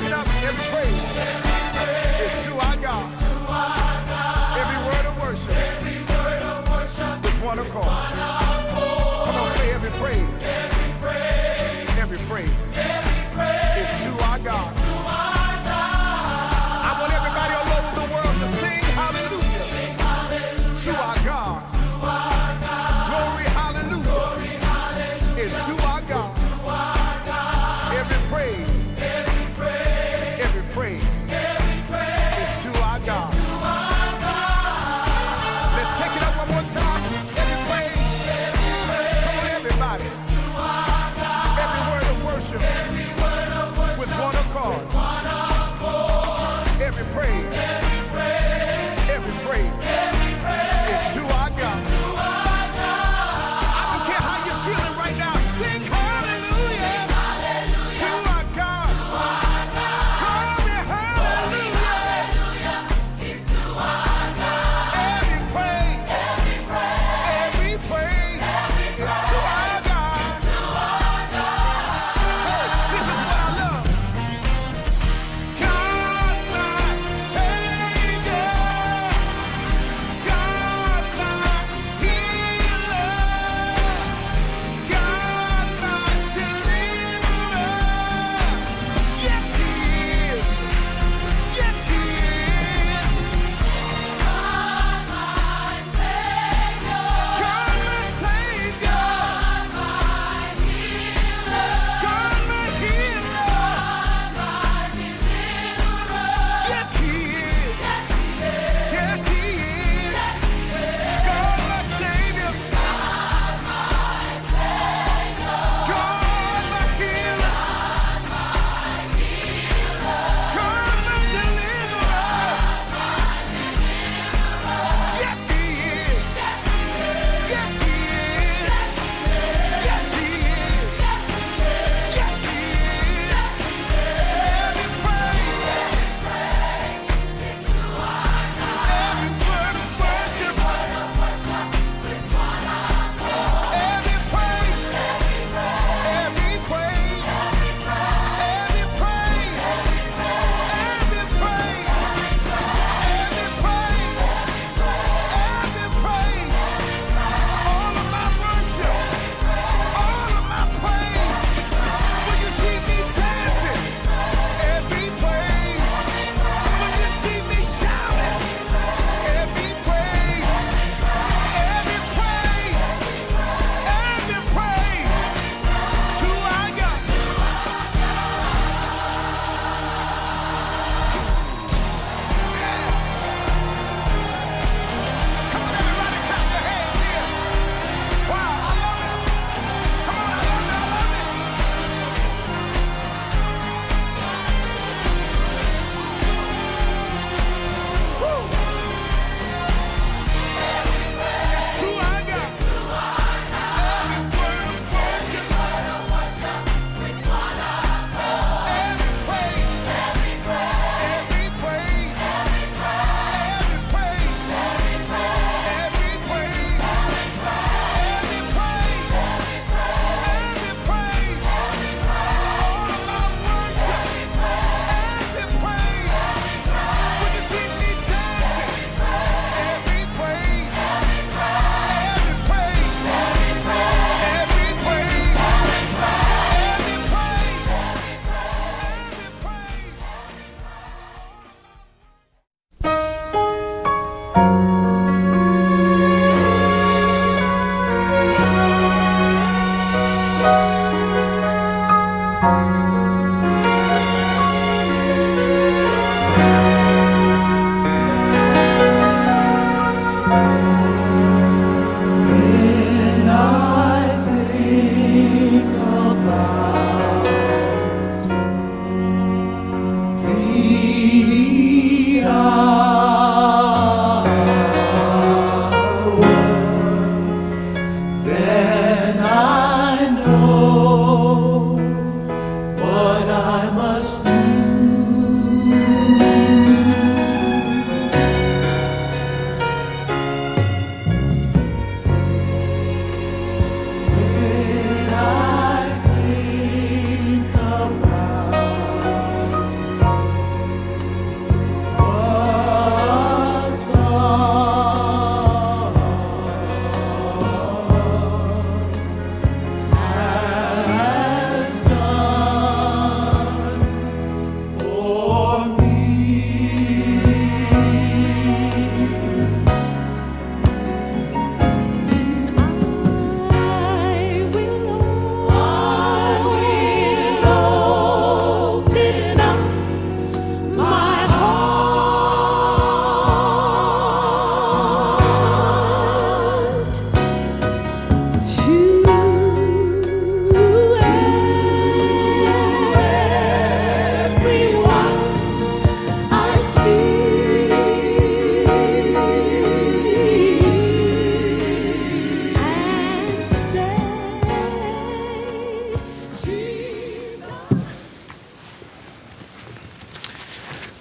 Sing it up. Every praise is to our God. Every word of worship with one accord. Come on, say every praise. Every praise is to our God. I want everybody all over the world to sing hallelujah to our God. Glory, hallelujah is to our God. Every praise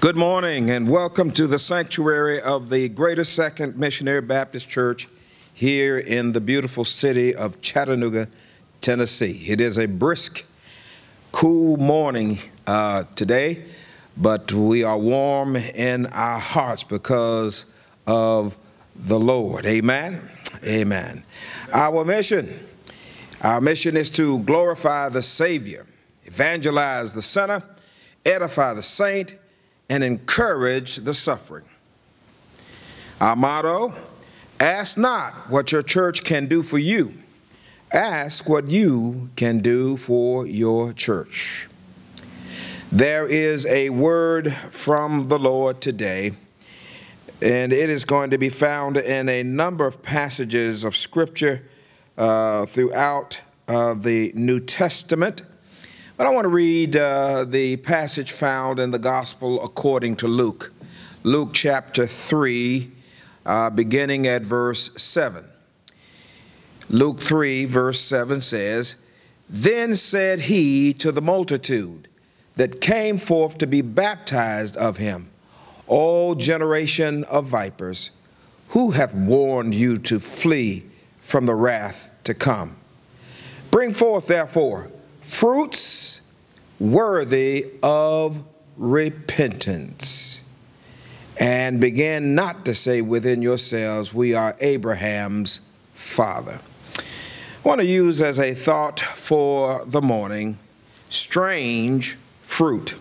Good morning and welcome to the sanctuary of the Greater Second Missionary Baptist Church here in the beautiful city of Chattanooga, Tennessee. It is a brisk, cool morning today, but we are warm in our hearts because of the Lord. Amen. Amen. Our mission is to glorify the Savior, evangelize the sinner, edify the saint, and encourage the suffering. Our motto, ask not what your church can do for you. Ask what you can do for your church. There is a word from the Lord today, and it is going to be found in a number of passages of Scripture throughout the New Testament. But I want to read the passage found in the Gospel according to Luke. Luke chapter 3, beginning at verse 7. Luke 3, verse 7 says, "Then said he to the multitude that came forth to be baptized of him, O generation of vipers, who hath warned you to flee from the wrath to come? Bring forth, therefore, fruits worthy of repentance, and begin not to say within yourselves, we are Abraham's father." I want to use as a thought for the morning, strange fruit.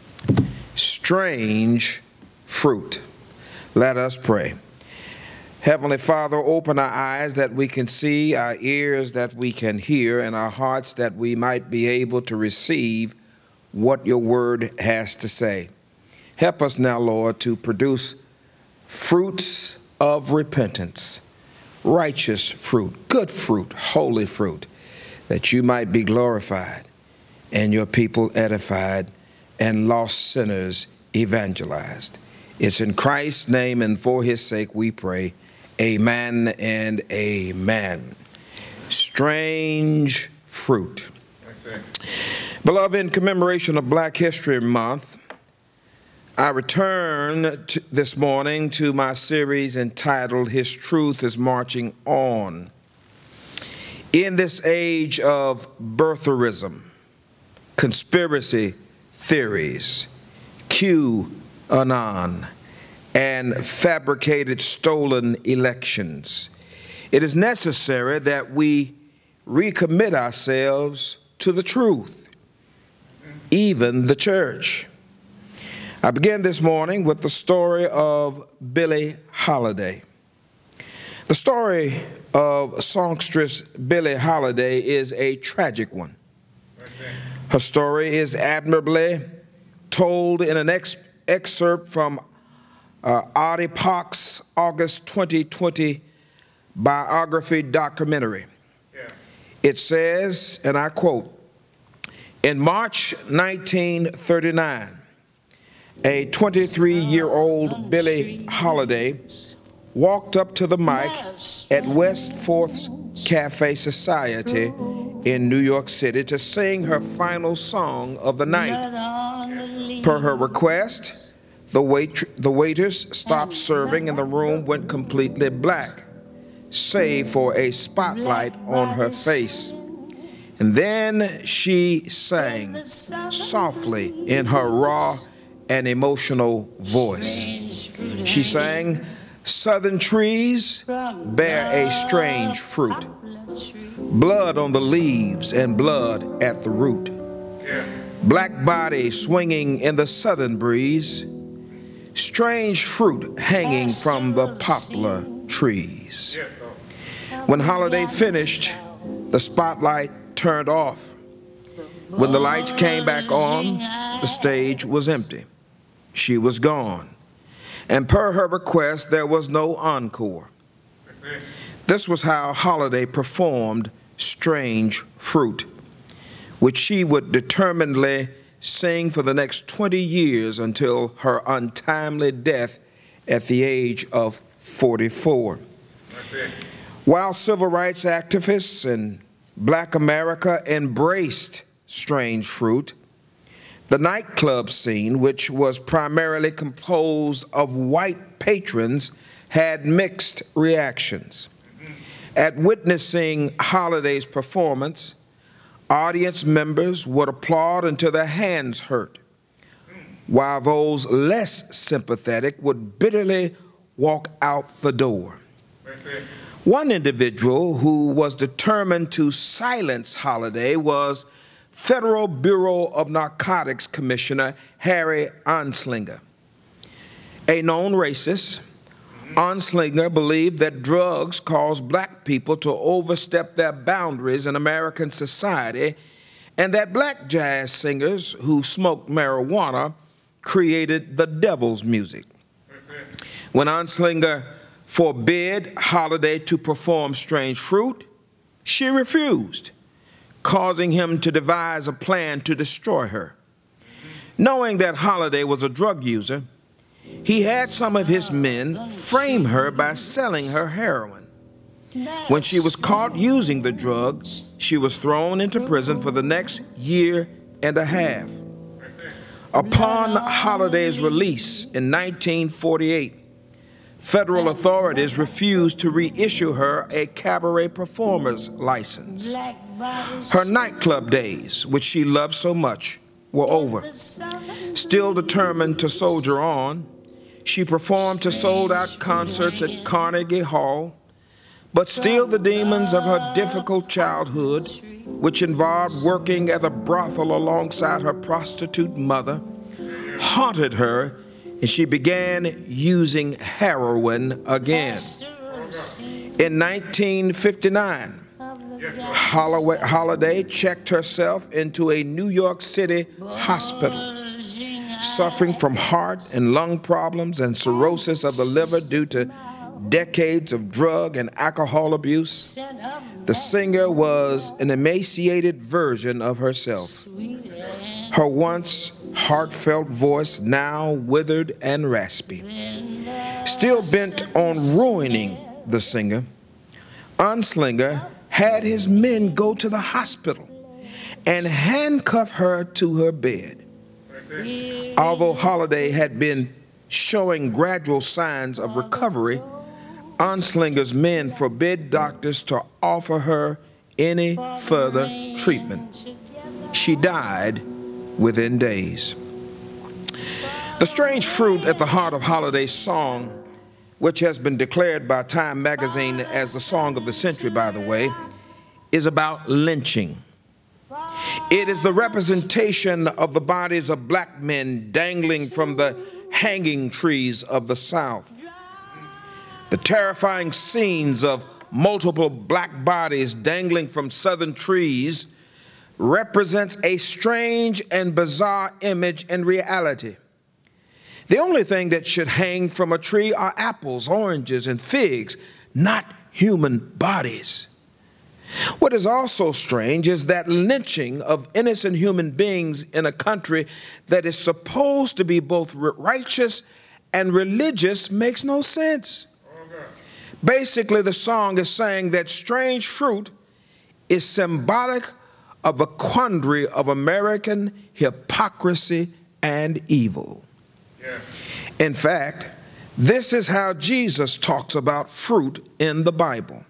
Strange fruit. Let us pray. Heavenly Father, open our eyes that we can see, our ears that we can hear, and our hearts that we might be able to receive what your word has to say. Help us now, Lord, to produce fruits of repentance, righteous fruit, good fruit, holy fruit, that you might be glorified and your people edified and lost sinners evangelized. It's in Christ's name and for his sake we pray. Amen and amen. Strange fruit. Beloved, in commemoration of Black History Month, I return this morning to my series entitled His Truth is Marching On. In this age of birtherism, conspiracy theories, QAnon, and fabricated stolen elections, it is necessary that we recommit ourselves to the truth, even the church. I begin this morning with the story of Billie Holiday. The story of songstress Billie Holiday is a tragic one. Her story is admirably told in an excerpt from Audie Park's August 2020 biography documentary. It says, and I quote, "In March 1939, a 23-year-old Billie Holiday walked up to the mic at West 4th Cafe Society in New York City to sing her final song of the night. Per her request, the waiters stopped serving and the room went completely black, save for a spotlight on her face. And then she sang softly in her raw and emotional voice. She sang, "Southern trees bear a strange fruit, blood on the leaves and blood at the root. Black body swinging in the southern breeze, strange fruit hanging from the poplar trees." When Holiday finished, the spotlight turned off. When the lights came back on, the stage was empty. She was gone. And per her request, there was no encore. This was how Holiday performed Strange Fruit, which she would determinedly sing for the next 20 years until her untimely death at the age of 44. While civil rights activists and Black America embraced Strange Fruit, The nightclub scene, which was primarily composed of white patrons, had mixed reactions. At witnessing Holiday's performance, audience members would applaud until their hands hurt, while those less sympathetic would bitterly walk out the door. One individual who was determined to silence Holiday was Federal Bureau of Narcotics Commissioner Harry Anslinger. A known racist, Anslinger believed that drugs caused black people to overstep their boundaries in American society, and that black jazz singers who smoked marijuana created the devil's music. When Anslinger forbid Holiday to perform Strange Fruit, she refused, causing him to devise a plan to destroy her. Knowing that Holiday was a drug user, he had some of his men frame her by selling her heroin. When she was caught using the drug, she was thrown into prison for the next year and a half. Upon Holiday's release in 1948, federal authorities refused to reissue her a cabaret performer's license. Her nightclub days, which she loved so much, were over. Still determined to soldier on, she performed to sold-out concerts at Carnegie Hall, but still the demons of her difficult childhood, which involved working at a brothel alongside her prostitute mother, haunted her, and she began using heroin again. In 1959, Holiday checked herself into a New York City hospital, suffering from heart and lung problems and cirrhosis of the liver due to decades of drug and alcohol abuse. The singer was an emaciated version of herself. Her once heartfelt voice now withered and raspy. Still bent on ruining the singer, Anslinger had his men go to the hospital and handcuff her to her bed. Although Holiday had been showing gradual signs of recovery, Anslinger's men forbid doctors to offer her any further treatment. She died within days. The strange fruit at the heart of Holiday's song, which has been declared by Time magazine as the song of the century, by the way, is about lynching. It is the representation of the bodies of black men dangling from the hanging trees of the South. The terrifying scenes of multiple black bodies dangling from southern trees represents a strange and bizarre image in reality. The only thing that should hang from a tree are apples, oranges, and figs, not human bodies. What is also strange is that lynching of innocent human beings in a country that is supposed to be both righteous and religious makes no sense. Basically, the song is saying that strange fruit is symbolic of a quandary of American hypocrisy and evil. Yeah. In fact, this is how Jesus talks about fruit in the Bible.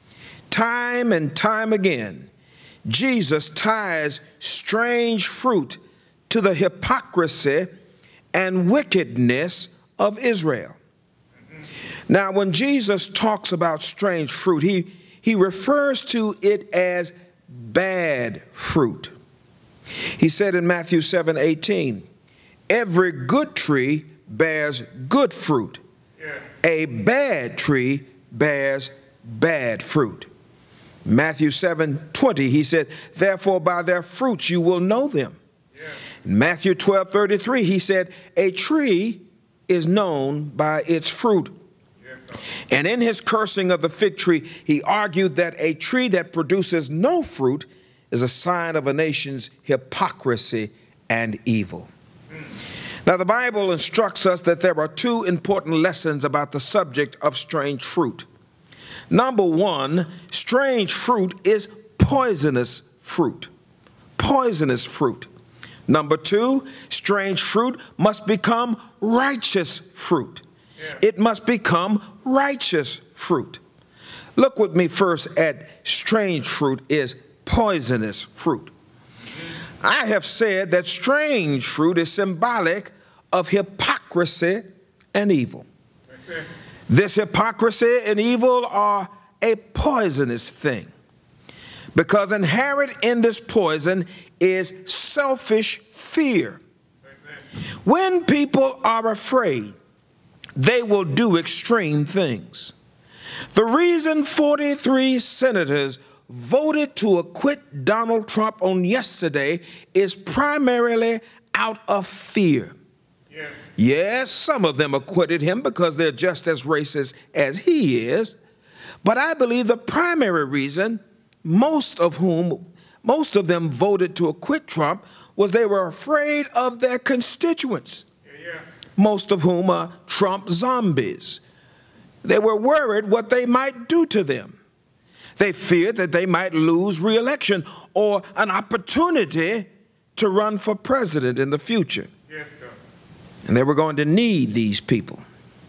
Time and time again, Jesus ties strange fruit to the hypocrisy and wickedness of Israel. Now, when Jesus talks about strange fruit, he refers to it as bad fruit. He said in Matthew 7:18, every good tree bears good fruit. Yeah. A bad tree bears bad fruit. Matthew 7:20, he said, therefore by their fruits you will know them. Yeah. In Matthew 12:33, he said, a tree is known by its fruit. And in his cursing of the fig tree, he argued that a tree that produces no fruit is a sign of a nation's hypocrisy and evil. Now, the Bible instructs us that there are two important lessons about the subject of strange fruit. Number one, strange fruit is poisonous fruit. Poisonous fruit. Number two, strange fruit must become righteous fruit. Yeah. It must become righteous fruit. Look with me first at strange fruit is poisonous fruit. I have said that strange fruit is symbolic of hypocrisy and evil. This hypocrisy and evil are a poisonous thing, because inherent in this poison is selfish fear. When people are afraid, they will do extreme things. The reason 43 senators voted to acquit Donald Trump on yesterday is primarily out of fear. Yeah. Yes, some of them acquitted him because they're just as racist as he is. But I believe the primary reason most of them voted to acquit Trump was they were afraid of their constituents, most of whom are Trump zombies. They were worried what they might do to them. They feared that they might lose re-election or an opportunity to run for president in the future. Yes, sir. And they were going to need these people.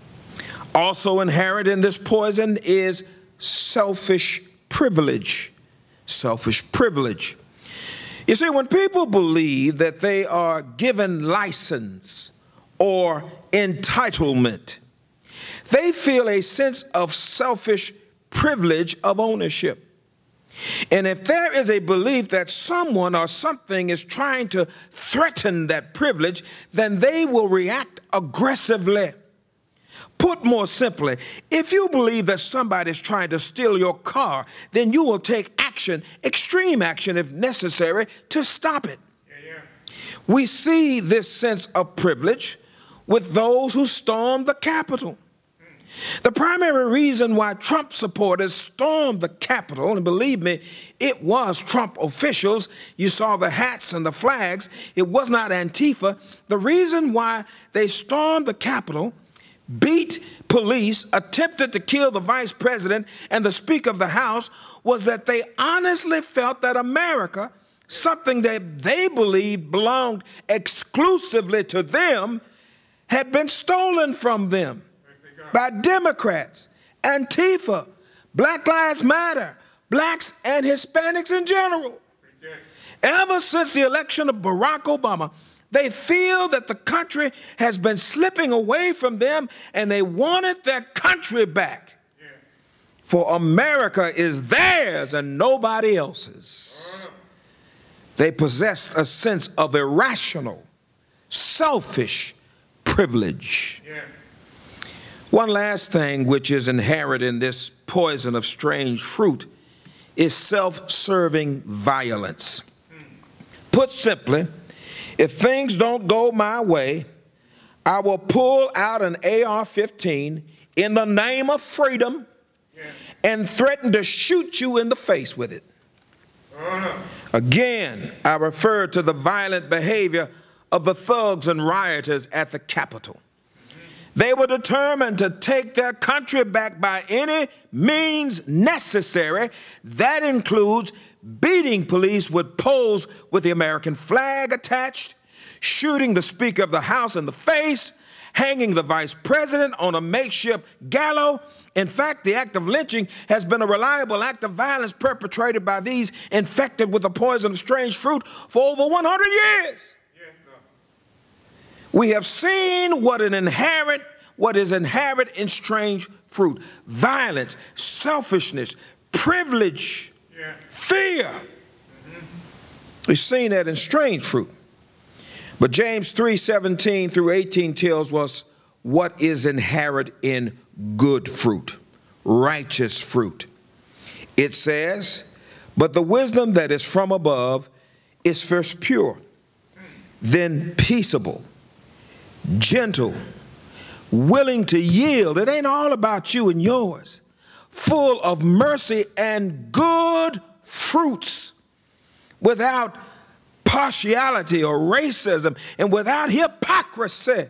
Also inherent in this poison is selfish privilege. Selfish privilege. You see, when people believe that they are given license or entitlement, they feel a sense of selfish privilege of ownership. And if there is a belief that someone or something is trying to threaten that privilege, then they will react aggressively. Put more simply, if you believe that somebody is trying to steal your car, then you will take action, extreme action if necessary, to stop it. We see this sense of privilege with those who stormed the Capitol. The primary reason why Trump supporters stormed the Capitol, and believe me, it was Trump officials. You saw the hats and the flags. It was not Antifa. The reason why they stormed the Capitol, beat police, attempted to kill the vice president and the Speaker of the House, was that they honestly felt that America, something that they believed belonged exclusively to them, had been stolen from them by Democrats, Antifa, Black Lives Matter, blacks and Hispanics in general. Ever since the election of Barack Obama, they feel that the country has been slipping away from them and they wanted their country back. For America is theirs and nobody else's. They possessed a sense of irrational, selfish privilege. One last thing which is inherent in this poison of strange fruit is self-serving violence. Put simply, if things don't go my way, I will pull out an AR-15 in the name of freedom and threaten to shoot you in the face with it. Again, I refer to the violent behavior of the thugs and rioters at the Capitol. They were determined to take their country back by any means necessary. That includes beating police with poles with the American flag attached, shooting the Speaker of the House in the face, hanging the Vice President on a makeshift gallows. In fact, the act of lynching has been a reliable act of violence perpetrated by these infected with the poison of strange fruit for over 100 years. We have seen what is inherent in strange fruit: violence, selfishness, privilege, fear. We've seen that in strange fruit. But James 3:17 through 18 tells us what is inherent in good fruit, righteous fruit. It says, but the wisdom that is from above is first pure, then peaceable, gentle, willing to yield. It ain't all about you and yours. Full of mercy and good fruits, without partiality or racism and without hypocrisy.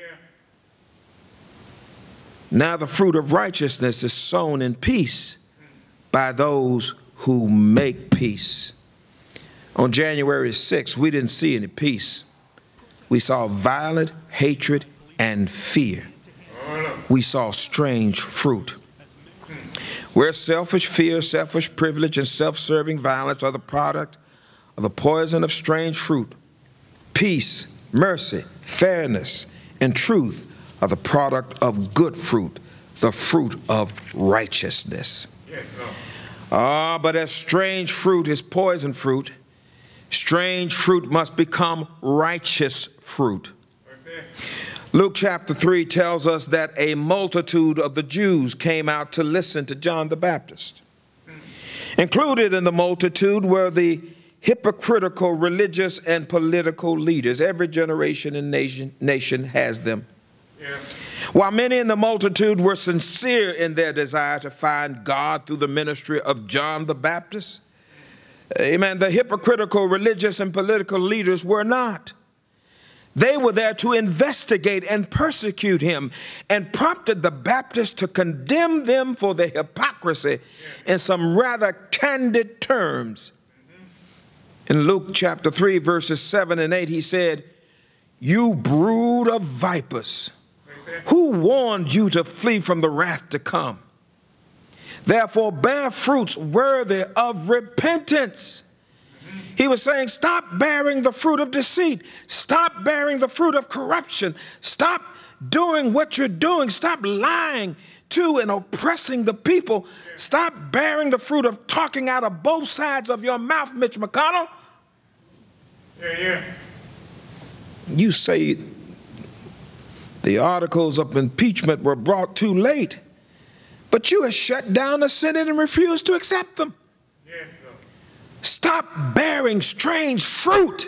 Now the fruit of righteousness is sown in peace by those who make peace. On January 6th, we didn't see any peace. We saw violent hatred and fear. We saw strange fruit. Where selfish fear, selfish privilege, and self-serving violence are the product of the poison of strange fruit, peace, mercy, fairness, and truth are the product of good fruit, the fruit of righteousness. But as strange fruit is poison fruit, strange fruit must become righteous fruit. Luke chapter 3 tells us that a multitude of the Jews came out to listen to John the Baptist. Included in the multitude were the hypocritical religious and political leaders. Every generation and nation has them. Yeah. While many in the multitude were sincere in their desire to find God through the ministry of John the Baptist, amen, the hypocritical religious and political leaders were not. They were there to investigate and persecute him, and prompted the Baptists to condemn them for their hypocrisy in some rather candid terms. In Luke chapter 3, verses 7 and 8, he said, "You brood of vipers, who warned you to flee from the wrath to come? Therefore bear fruits worthy of repentance." He was saying, stop bearing the fruit of deceit. Stop bearing the fruit of corruption. Stop doing what you're doing. Stop lying to and oppressing the people. Stop bearing the fruit of talking out of both sides of your mouth, Mitch McConnell. You say the articles of impeachment were brought too late, but you have shut down the Senate and refused to accept them. Stop bearing strange fruit.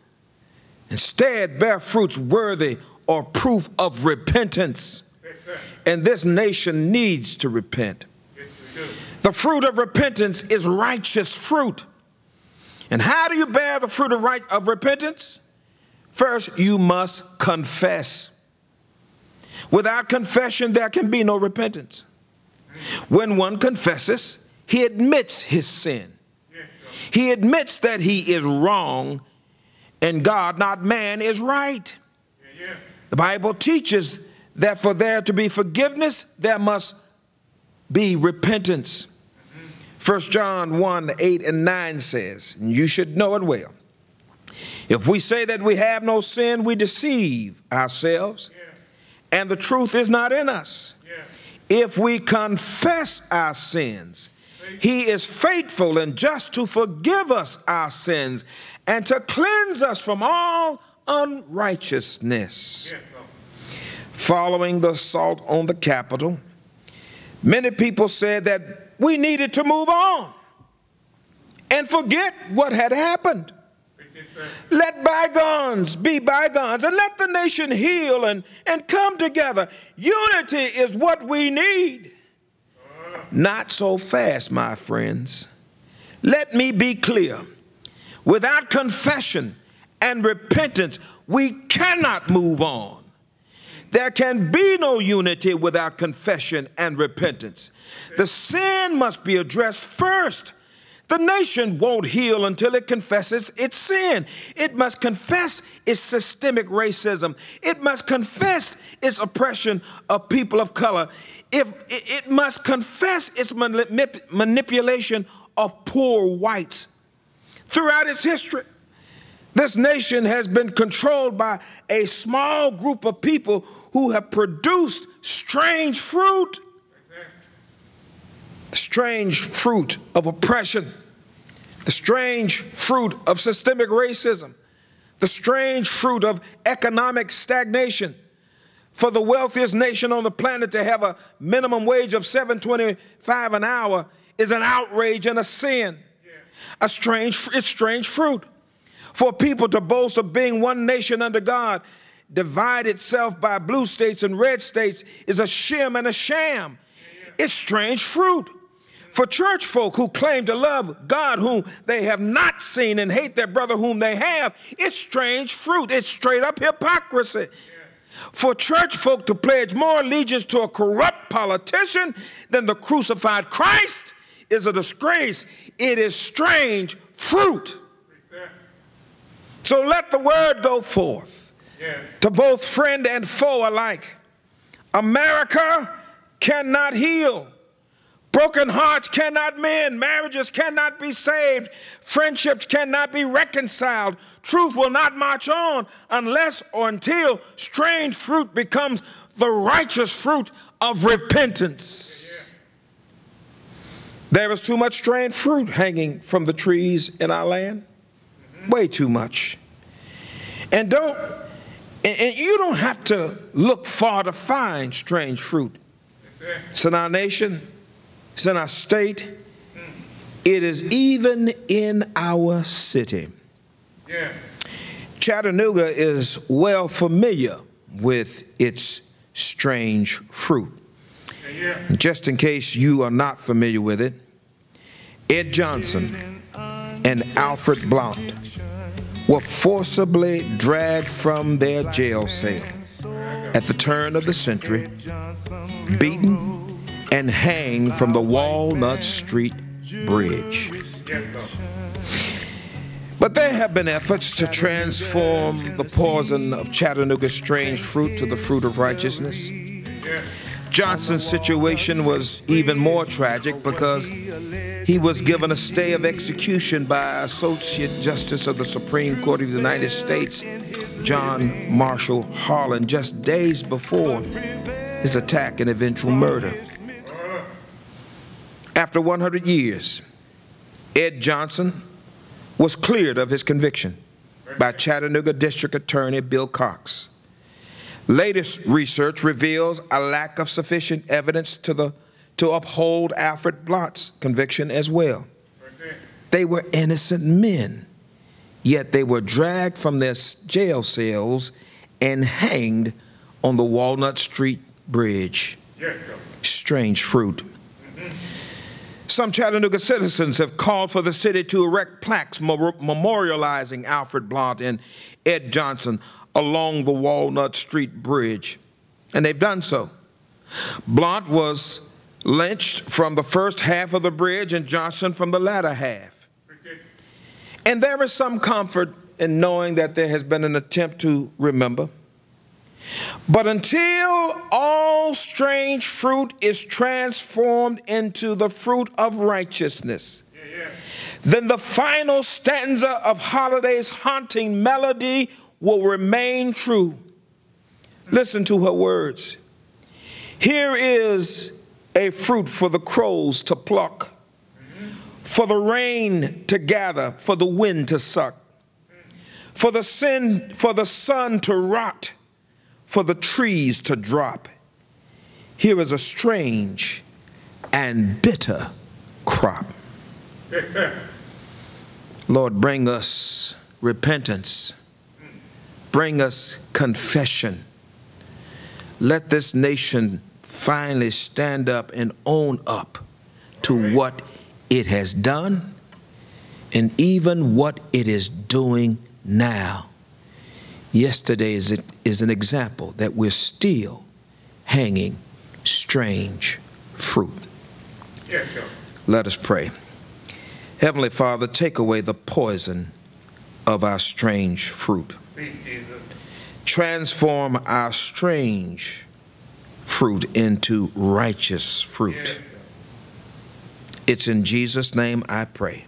Instead, bear fruits worthy or proof of repentance. And this nation needs to repent. The fruit of repentance is righteous fruit. And how do you bear the fruit of repentance? First, you must confess. Without confession, there can be no repentance. When one confesses, he admits his sin. He admits that he is wrong, and God, not man, is right. The Bible teaches that for there to be forgiveness, there must be repentance. 1 John 1, 8 and 9 says, and you should know it well, if we say that we have no sin, we deceive ourselves, and the truth is not in us. If we confess our sins, he is faithful and just to forgive us our sins and to cleanse us from all unrighteousness. Following the assault on the Capitol, many people said that we needed to move on and forget what had happened. Let bygones be bygones and let the nation heal and come together. Unity is what we need. Not so fast, my friends. Let me be clear. Without confession and repentance, we cannot move on. There can be no unity without confession and repentance. The sin must be addressed first. The nation won't heal until it confesses its sin. It must confess its systemic racism. It must confess its oppression of people of color. It must confess its manipulation of poor whites. Throughout its history, this nation has been controlled by a small group of people who have produced strange fruit. The strange fruit of oppression, the strange fruit of systemic racism, the strange fruit of economic stagnation. For the wealthiest nation on the planet to have a minimum wage of $7.25 an hour is an outrage and a sin. It's strange fruit. For people to boast of being one nation under God, divide itself by blue states and red states is a shim and a sham. It's strange fruit. For church folk who claim to love God whom they have not seen and hate their brother whom they have, it's strange fruit. It's straight up hypocrisy. For church folk to pledge more allegiance to a corrupt politician than the crucified Christ is a disgrace. It is strange fruit. So let the word go forth to both friend and foe alike. America cannot heal. Broken hearts cannot mend. Marriages cannot be saved. Friendships cannot be reconciled. Truth will not march on unless or until strange fruit becomes the righteous fruit of repentance. There is too much strange fruit hanging from the trees in our land. Way too much. And you don't have to look far to find strange fruit. It's in our nation. It's in our state. It is even in our city. Chattanooga is well familiar with its strange fruit. Just in case you are not familiar with it, Ed Johnson and Alfred Blount were forcibly dragged from their jail cell at the turn of the century, beaten and hanged from the Walnut Street Bridge. But there have been efforts to transform the poison of Chattanooga's strange fruit to the fruit of righteousness. Johnson's situation was even more tragic because he was given a stay of execution by Associate Justice of the Supreme Court of the United States, John Marshall Harlan, just days before his attack and eventual murder. After 100 years, Ed Johnson was cleared of his conviction by Chattanooga District Attorney Bill Cox. Latest research reveals a lack of sufficient evidence to uphold Alfred Blount's conviction as well. They were innocent men, yet they were dragged from their jail cells and hanged on the Walnut Street Bridge. Strange fruit. Some Chattanooga citizens have called for the city to erect plaques memorializing Alfred Blount and Ed Johnson along the Walnut Street Bridge, and they've done so. Blount was lynched from the first half of the bridge and Johnson from the latter half. And there is some comfort in knowing that there has been an attempt to remember. But until all strange fruit is transformed into the fruit of righteousness, then the final stanza of Holiday's haunting melody will remain true. Listen to her words. Here is a fruit for the crows to pluck, for the rain to gather, for the wind to suck, for the sun to rot, for the trees to drop. Here is a strange and bitter crop. Lord, bring us repentance. Bring us confession. Let this nation finally stand up and own up to what it has done and even what it is doing now. Yesterday is an example that we're still hanging strange fruit. Let us pray. Heavenly Father, take away the poison of our strange fruit. Transform our strange fruit into righteous fruit. It's in Jesus' name I pray.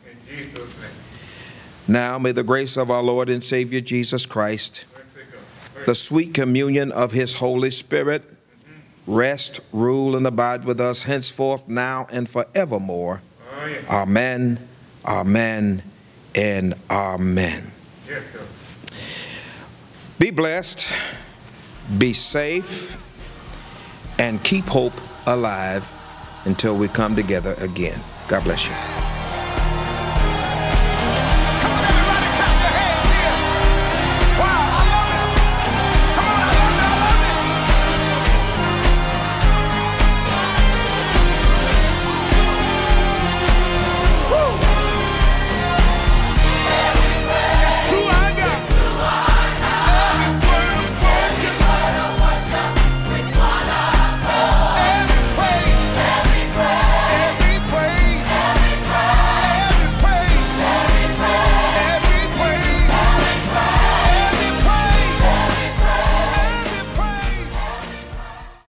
Now may the grace of our Lord and Savior Jesus Christ, the sweet communion of his Holy Spirit, rest, rule, and abide with us henceforth, now, and forevermore. Amen, amen, and amen. Be blessed, be safe, and keep hope alive until we come together again. God bless you.